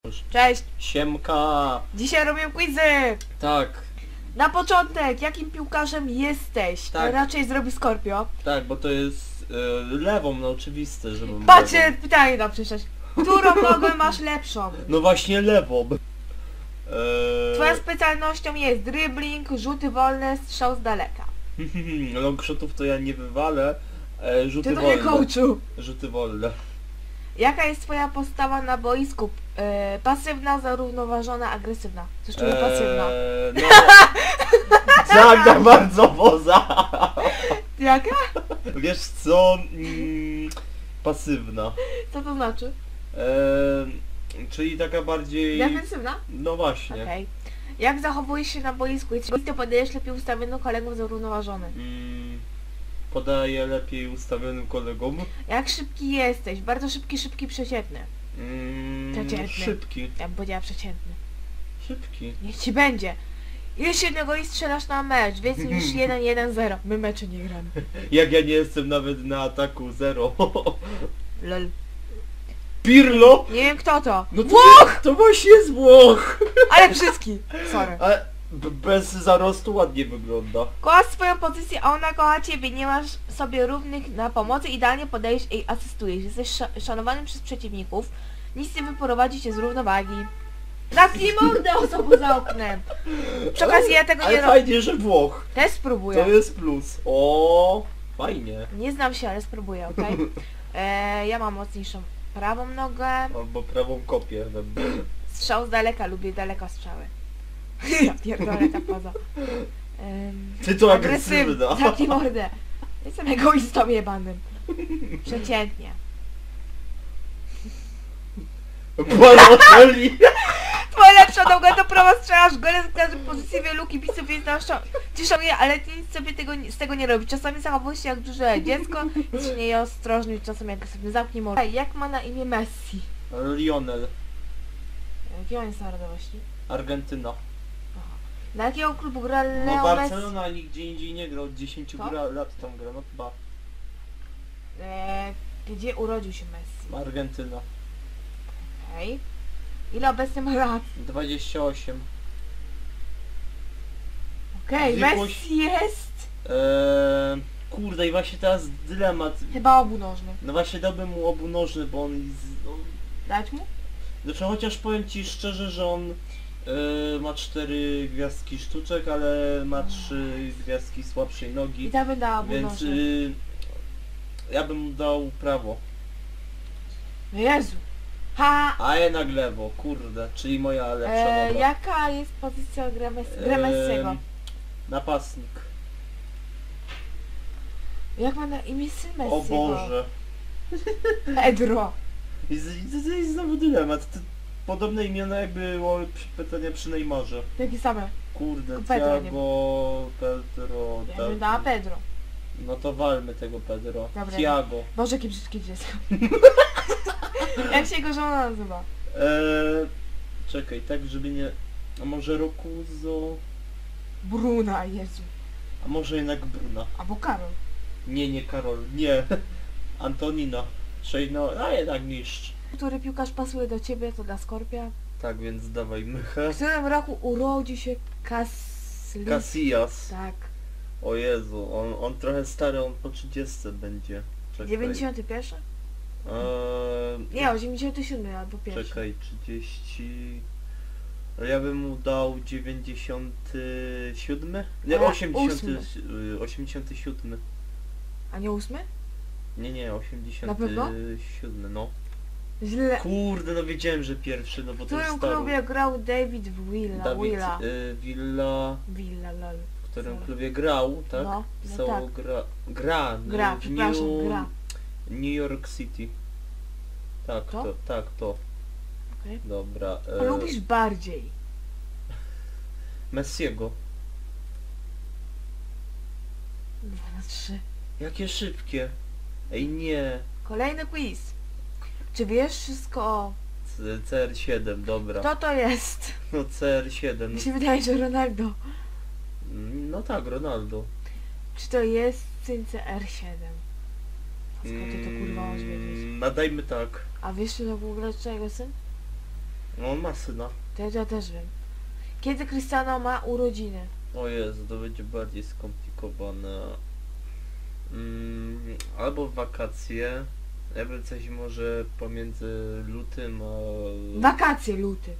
Cześć! Siemka! Dzisiaj robię quizy! Tak, Na początek, jakim piłkarzem jesteś? Tak. To raczej zrobi Scorpio. tak, bo to jest lewą, no oczywiste, że mam Patrzcie, lewą. pytanie na przyszłość. Którą nogę masz lepszą? No właśnie lewą. Twoją specjalnością jest dribbling, rzuty wolne, strzał z daleka. Longshotów to ja nie wywalę. Rzuty Ty to nie wolne. coachu. Rzuty wolne. Jaka jest twoja postawa na boisku? Pasywna, zarównoważona, agresywna. Coś czuję pasywna. No, tak, tak bardzo poza. Jaka? Wiesz co? Pasywna. Co to znaczy? Czyli taka bardziej... Defensywna? No właśnie. Okej. Jak zachowujesz się na boisku? Jeśli to podajesz lepiej ustawioną kolegą zarównoważony. Podaję lepiej ustawionym kolegom. Jak szybki jesteś? Bardzo szybki, przeciętny. Przeciętny. Szybki. Ja bym powiedziała przeciętny. Szybki. Niech ci będzie. Ileś jednego i strzelasz na mecz? Więcej niż 1-1-0. My mecze nie gramy. Jak ja nie jestem nawet na ataku 0. Lol. Pirlo! Nie wiem kto to. No to, Włoch! to właśnie jest Włoch! Ale brzydki. Sorry. Ale bez zarostu ładnie wygląda. Kochasz swoją pozycję, a ona kocha ciebie. Nie masz sobie równych na pomocy. Idealnie podajesz i asystujesz. Jesteś szanowany przez przeciwników. Nic nie wyprowadzi cię z równowagi. Zamknij mordę, osobą za oknem. Przy okazji ja tego nie Ale robię. fajnie, że Włoch. Też spróbuję. To jest plus. O, fajnie. Nie znam się, ale spróbuję, okej? Ja mam mocniejszą prawą nogę. Albo prawą kopię. Strzał z daleka, lubię daleko strzały. Ja pierdolę ta poza. Ty to agresywna. Zamknij mordę. Jestem egoistą jebanym. Przeciętnie. Balotelli. Twoja lepsza noga to prawa strzelasz gole z każdej pozycji wielu kibiców jest cieszą je, ale ty nic sobie z tego nie robisz. Czasami zachowujesz się jak duże dziecko, jest nieostrożny, czasem agresywny. Zamknij mordę. Jak ma na imię Messi? Lionel. Jakie on jest narodowości? Argentyna. Na jakiego klubu gra No Leo Messi? Barcelona nigdzie indziej nie gra, od 10 Co? lat tam gra, no chyba. Gdzie urodził się Messi? Argentyna. Okej. Ile obecnie ma lat? 28. Okej, Zwykłość- Messi jest Kurde, i właśnie teraz dylemat. chyba obunożny. No właśnie dałbym mu obunożny, bo on... Dać mu? Znaczy chociaż powiem ci szczerze, że on ma 4 gwiazdki sztuczek, ale ma 3 gwiazdki słabszej I nogi. tak bym dała Więc obunożny. ja bym mu dał prawo. No Jezu. Ha! A jednak lewo, kurde, czyli moja lepsza noga. Jaka jest pozycja gra Messiego? Napastnik. Jak ma na imię syn Messiego? O Boże. Pedro. I znowu dylemat. Podobne imiona jakby było pytanie przy Neymarze. Takie same. Kurde, Tylko Pedro nie Thiago, Pedro... Ja bym dała Pedro. No to walmy tego Pedro. Dobra. Thiago. Boże, jakie brzydkie dziecko. Jak się jego żona nazywa? Czekaj, tak żeby nie... A może Rokuzo? Bruna, Jezu. A może jednak Bruna? Albo Karol. Nie Karol, nie. Antonina. Czyli no, a jednak mistrz. Który piłkarz pasuje do ciebie, to dla Skorpia. Tak więc dawaj mychę. W którym roku urodził się Casillas. Tak. O Jezu, on trochę stary, on po 30 będzie. Czekaj. 91? Nie, 87 albo pierwszy. Czekaj, 30... Ja bym mu dał 97? Nie, A, 87. A nie 8? Nie, 87, Na pewno? no. Źle. Kurde, no wiedziałem, że pierwszy, no bo W to jest którym stary. klubie grał David Villa? Dawid Willa. Villa, Lol. w którym Sorry. klubie grał, tak? No, Pisało tak. gra Gra, w przepraszam, gra. New York City. Tak, To? to. Okej. Dobra. A lubisz bardziej? Messiego. 2-3. Jakie szybkie. Ej nie. Kolejny quiz. Czy wiesz wszystko o... CR7, dobra. Kto to jest? No CR7. Mi się wydaje, że Ronaldo. No tak, Ronaldo. Czy to jest syn CR7? A skąd ty to kurwa masz wiedzieć? Nadajmy tak. A wiesz, czy to w ogóle czego syn? No on ma syna. To ja też wiem. Kiedy Cristiano ma urodziny? O Jezu, to będzie bardziej skomplikowane. Albo w wakacje. Ja bym coś może pomiędzy lutym a... Wakacje, luty.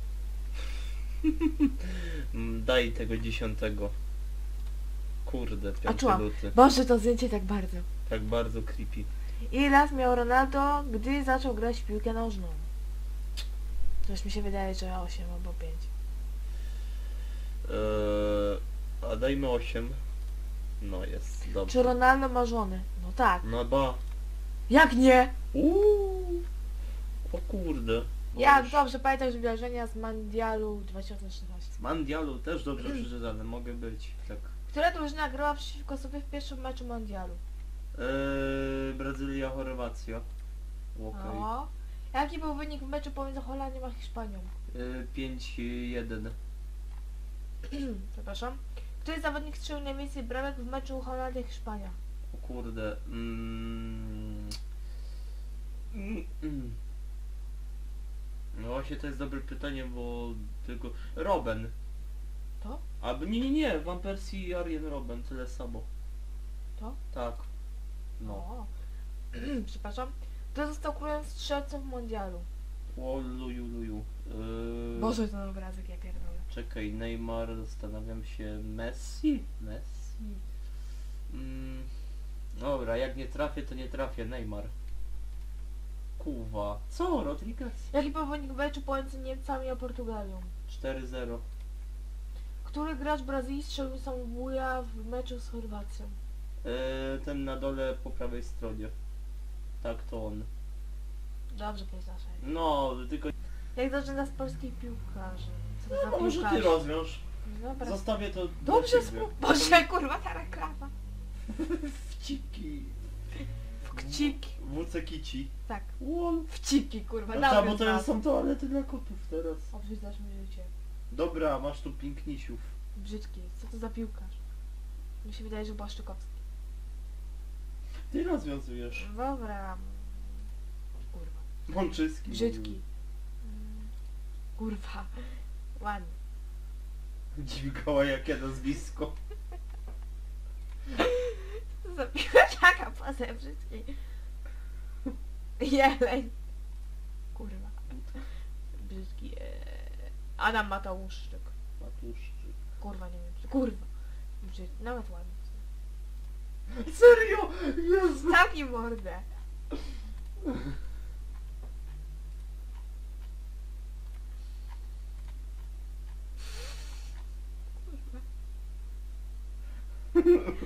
Daj tego 10. Kurde, 5 czułam. luty. Boże, to zdjęcie tak bardzo. Tak bardzo creepy. Ile lat miał Ronaldo, gdy zaczął grać w piłkę nożną? Coś mi się wydaje, że 8 albo 5. A dajmy 8. No jest, dobrze. Czy Ronaldo ma żonę? No tak. No ba. Jak nie? O kurde. Jak? Boże. Dobrze, pamiętam, że wydarzenia z Mundialu 2016. Z Mandialu też dobrze przeczytane, mogę być. Tak. Która drużyna grała przeciwko sobie w pierwszym meczu Mundialu? Brazylia, Chorwacja. Okej. O. Jaki był wynik w meczu pomiędzy Holandią a Hiszpanią? 5-1. Przepraszam. Który zawodnik strzelił najwięcej bramek w meczu Holandia-Hiszpania? O kurde. No właśnie to jest dobre pytanie, bo tylko... Robben. To? Albo nie, Van Persie i Arjen Robben, tyle samo. To? Tak. No. O. Przepraszam. Kto został królem strzelców w Mundialu? O luju. Boże, ten obrazek, ja pierdolę. Czekaj, Neymar, zastanawiam się... Messi? Dobra, jak nie trafię, to nie trafię. Neymar. Kuwa. Co? Rodriguez? Jaki był wynik meczu pomiędzy Niemcami a Portugalią? 4-0. Który gracz Brazylii strzelił samobójstwa w meczu z Chorwacją? Ten na dole po prawej stronie. Tak, to on. Dobrze, powiedziałeś. No, tylko... Jak zaczyna z polskich piłkarzy? Co to za No, może ty piłkarz? rozwiąż. Dobra. Zostawię to dla Dobrze, ciebie. Boże, kurwa, ta reklama. Wciki. Wciki. WC Kici. Tak. Łol. Wciki, kurwa, A dobry ta, bo to znalazł. są toalety dla kotów teraz. Obrzydasz mi życie. Dobra, masz tu pięknisiów. Brzydki jest. Co to za piłkarz? Mi się wydaje, że Błaszczykowski. Ty rozwiązujesz. Dobra. Kurwa. Mączyski. Brzydki. Kurwa. Ładnie. Dźwigała jakie nazwisko. Co to za piłkarz? Taka poza brzydki. Jeleń. Kurwa. Brzydki. Adam Mateuszczyk. Matuszczyk. Kurwa, nie wiem. Kurwa. Brzydki. Nawet ładny. Serio? Jezu. Zamknij mordę. Kurwa.